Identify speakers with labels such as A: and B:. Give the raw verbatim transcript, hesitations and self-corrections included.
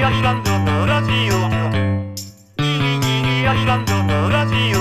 A: アイランドのラジオギリギリアイランドのラジオ